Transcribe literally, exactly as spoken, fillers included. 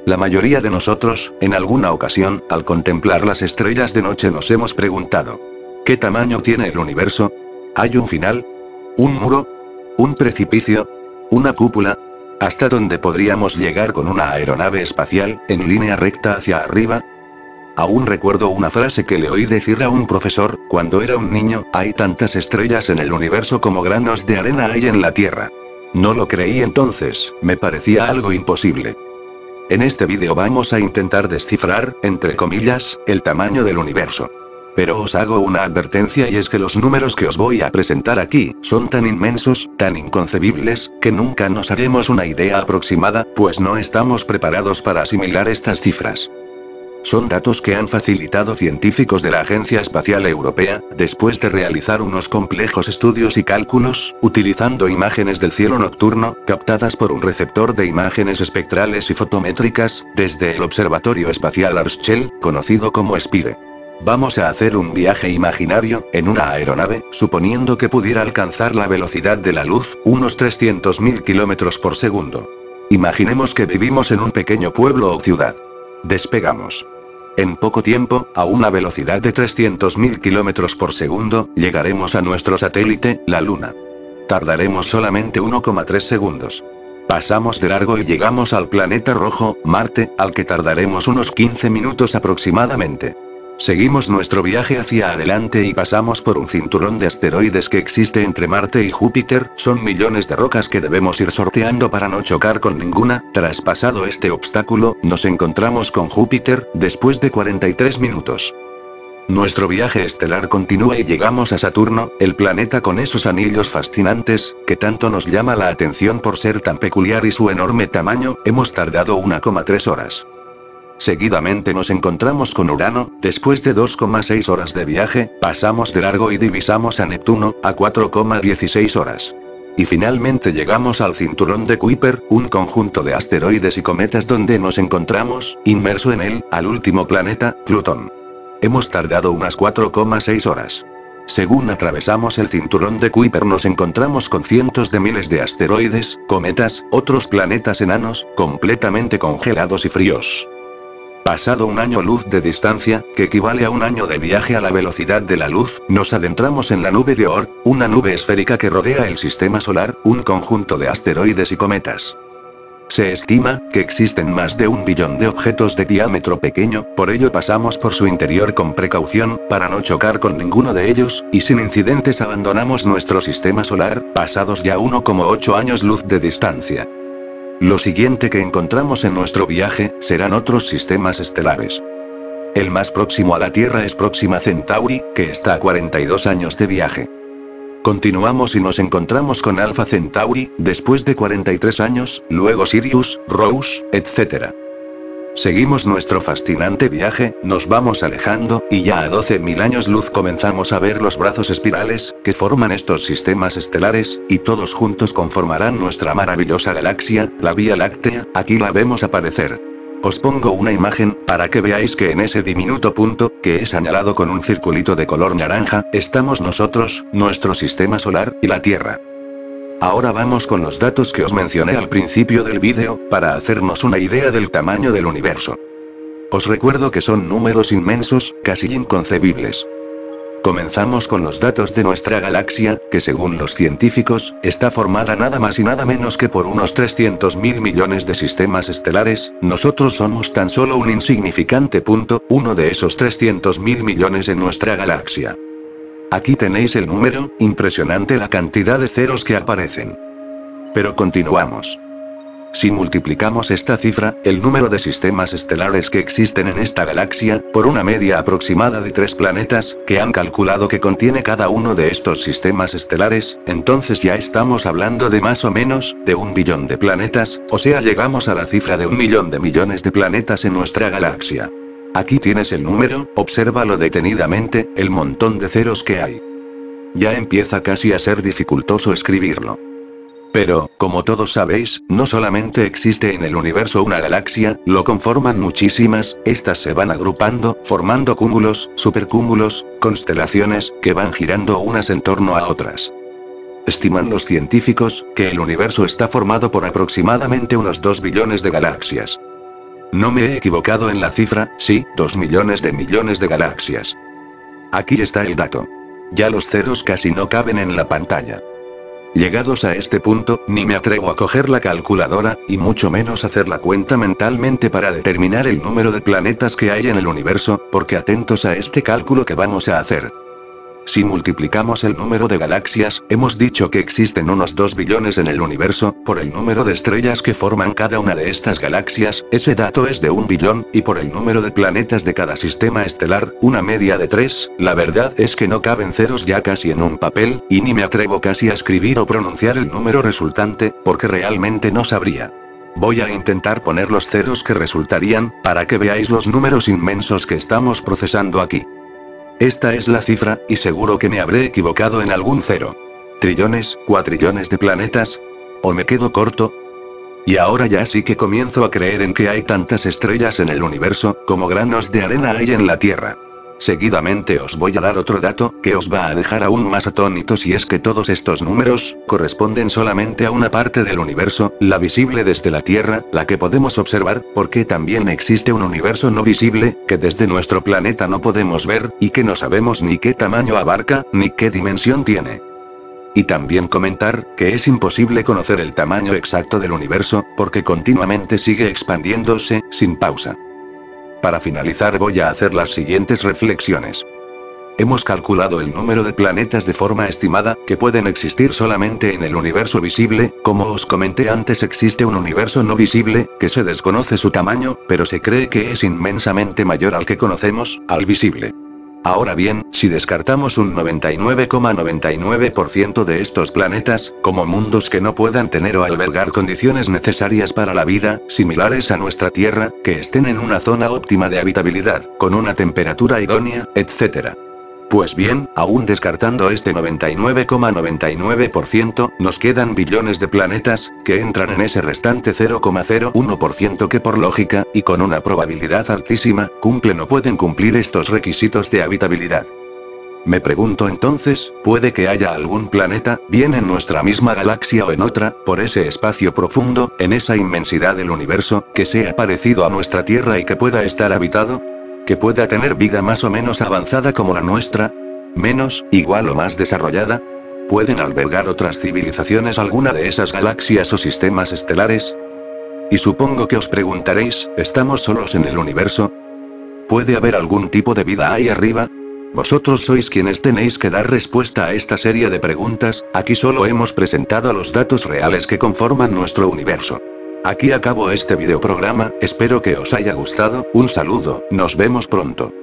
La mayoría de nosotros, en alguna ocasión, al contemplar las estrellas de noche nos hemos preguntado: ¿qué tamaño tiene el universo? ¿Hay un final? ¿Un muro? ¿Un precipicio? ¿Una cúpula? ¿Hasta dónde podríamos llegar con una aeronave espacial, en línea recta hacia arriba? Aún recuerdo una frase que le oí decir a un profesor, cuando era un niño: hay tantas estrellas en el universo como granos de arena hay en la Tierra. No lo creí entonces, me parecía algo imposible. En este vídeo vamos a intentar descifrar, entre comillas, el tamaño del universo. Pero os hago una advertencia, y es que los números que os voy a presentar aquí, son tan inmensos, tan inconcebibles, que nunca nos haremos una idea aproximada, pues no estamos preparados para asimilar estas cifras. Son datos que han facilitado científicos de la Agencia Espacial Europea, después de realizar unos complejos estudios y cálculos, utilizando imágenes del cielo nocturno, captadas por un receptor de imágenes espectrales y fotométricas, desde el Observatorio Espacial Herschel, conocido como SPIRE. Vamos a hacer un viaje imaginario, en una aeronave, suponiendo que pudiera alcanzar la velocidad de la luz, unos trescientos mil kilómetros por segundo. Imaginemos que vivimos en un pequeño pueblo o ciudad. Despegamos. En poco tiempo, a una velocidad de trescientos mil kilómetros por segundo, llegaremos a nuestro satélite, la Luna. Tardaremos solamente uno coma tres segundos. Pasamos de largo y llegamos al planeta rojo, Marte, al que tardaremos unos quince minutos aproximadamente. Seguimos nuestro viaje hacia adelante y pasamos por un cinturón de asteroides que existe entre Marte y Júpiter. Son millones de rocas que debemos ir sorteando para no chocar con ninguna. Tras pasado este obstáculo, nos encontramos con Júpiter, después de cuarenta y tres minutos. Nuestro viaje estelar continúa y llegamos a Saturno, el planeta con esos anillos fascinantes, que tanto nos llama la atención por ser tan peculiar y su enorme tamaño. Hemos tardado una coma tres horas. Seguidamente nos encontramos con Urano, después de dos coma seis horas de viaje, pasamos de largo y divisamos a Neptuno, a cuatro coma dieciséis horas. Y finalmente llegamos al cinturón de Kuiper, un conjunto de asteroides y cometas donde nos encontramos, inmerso en él, al último planeta, Plutón. Hemos tardado unas cuatro coma seis horas. Según atravesamos el cinturón de Kuiper nos encontramos con cientos de miles de asteroides, cometas, otros planetas enanos, completamente congelados y fríos. Pasado un año luz de distancia, que equivale a un año de viaje a la velocidad de la luz, nos adentramos en la nube de Oort, una nube esférica que rodea el sistema solar, un conjunto de asteroides y cometas. Se estima que existen más de un billón de objetos de diámetro pequeño, por ello pasamos por su interior con precaución, para no chocar con ninguno de ellos, y sin incidentes abandonamos nuestro sistema solar, pasados ya uno coma ocho años luz de distancia. Lo siguiente que encontramos en nuestro viaje, serán otros sistemas estelares. El más próximo a la Tierra es Próxima Centauri, que está a cuarenta y dos años de viaje. Continuamos y nos encontramos con Alpha Centauri, después de cuarenta y tres años, luego Sirius, Rose, etcétera. Seguimos nuestro fascinante viaje, nos vamos alejando, y ya a doce mil años luz comenzamos a ver los brazos espirales, que forman estos sistemas estelares, y todos juntos conformarán nuestra maravillosa galaxia, la Vía Láctea. Aquí la vemos aparecer. Os pongo una imagen, para que veáis que en ese diminuto punto, que he señalado con un circulito de color naranja, estamos nosotros, nuestro sistema solar, y la Tierra. Ahora vamos con los datos que os mencioné al principio del vídeo, para hacernos una idea del tamaño del universo. Os recuerdo que son números inmensos, casi inconcebibles. Comenzamos con los datos de nuestra galaxia, que según los científicos, está formada nada más y nada menos que por unos trescientos mil millones de sistemas estelares. Nosotros somos tan solo un insignificante punto, uno de esos trescientos mil millones en nuestra galaxia. Aquí tenéis el número, impresionante la cantidad de ceros que aparecen. Pero continuamos. Si multiplicamos esta cifra, el número de sistemas estelares que existen en esta galaxia, por una media aproximada de tres planetas, que han calculado que contiene cada uno de estos sistemas estelares, entonces ya estamos hablando de más o menos, de un billón de planetas, o sea llegamos a la cifra de un millón de millones de planetas en nuestra galaxia. Aquí tienes el número, obsérvalo detenidamente, el montón de ceros que hay. Ya empieza casi a ser dificultoso escribirlo. Pero, como todos sabéis, no solamente existe en el universo una galaxia, lo conforman muchísimas, estas se van agrupando, formando cúmulos, supercúmulos, constelaciones, que van girando unas en torno a otras. Estiman los científicos, que el universo está formado por aproximadamente unos dos billones de galaxias. No me he equivocado en la cifra, sí, dos millones de millones de galaxias. Aquí está el dato. Ya los ceros casi no caben en la pantalla. Llegados a este punto, ni me atrevo a coger la calculadora, y mucho menos hacer la cuenta mentalmente para determinar el número de planetas que hay en el universo, porque atentos a este cálculo que vamos a hacer. Si multiplicamos el número de galaxias, hemos dicho que existen unos dos billones en el universo, por el número de estrellas que forman cada una de estas galaxias, ese dato es de un billón, y por el número de planetas de cada sistema estelar, una media de tres, la verdad es que no caben ceros ya casi en un papel, y ni me atrevo casi a escribir o pronunciar el número resultante, porque realmente no sabría. Voy a intentar poner los ceros que resultarían, para que veáis los números inmensos que estamos procesando aquí. Esta es la cifra, y seguro que me habré equivocado en algún cero. ¿Trillones, cuatrillones de planetas? ¿O me quedo corto? Y ahora ya sí que comienzo a creer en que hay tantas estrellas en el universo, como granos de arena hay en la Tierra. Seguidamente os voy a dar otro dato, que os va a dejar aún más atónitos, y es que todos estos números, corresponden solamente a una parte del universo, la visible desde la Tierra, la que podemos observar, porque también existe un universo no visible, que desde nuestro planeta no podemos ver, y que no sabemos ni qué tamaño abarca, ni qué dimensión tiene. Y también comentar, que es imposible conocer el tamaño exacto del universo, porque continuamente sigue expandiéndose, sin pausa. Para finalizar voy a hacer las siguientes reflexiones. Hemos calculado el número de planetas de forma estimada, que pueden existir solamente en el universo visible, como os comenté antes existe un universo no visible, que se desconoce su tamaño, pero se cree que es inmensamente mayor al que conocemos, al visible. Ahora bien, si descartamos un noventa y nueve coma noventa y nueve por ciento de estos planetas, como mundos que no puedan tener o albergar condiciones necesarias para la vida, similares a nuestra Tierra, que estén en una zona óptima de habitabilidad, con una temperatura idónea, etcétera. Pues bien, aún descartando este noventa y nueve coma noventa y nueve por ciento, nos quedan billones de planetas, que entran en ese restante cero coma cero uno por ciento que por lógica, y con una probabilidad altísima, cumplen o pueden cumplir estos requisitos de habitabilidad. Me pregunto entonces, ¿puede que haya algún planeta, bien en nuestra misma galaxia o en otra, por ese espacio profundo, en esa inmensidad del universo, que sea parecido a nuestra Tierra y que pueda estar habitado? ¿Que pueda tener vida más o menos avanzada como la nuestra? ¿Menos, igual o más desarrollada? ¿Pueden albergar otras civilizaciones alguna de esas galaxias o sistemas estelares? Y supongo que os preguntaréis, ¿estamos solos en el universo? ¿Puede haber algún tipo de vida ahí arriba? Vosotros sois quienes tenéis que dar respuesta a esta serie de preguntas, aquí solo hemos presentado los datos reales que conforman nuestro universo. Aquí acabo este videoprograma, espero que os haya gustado, un saludo, nos vemos pronto.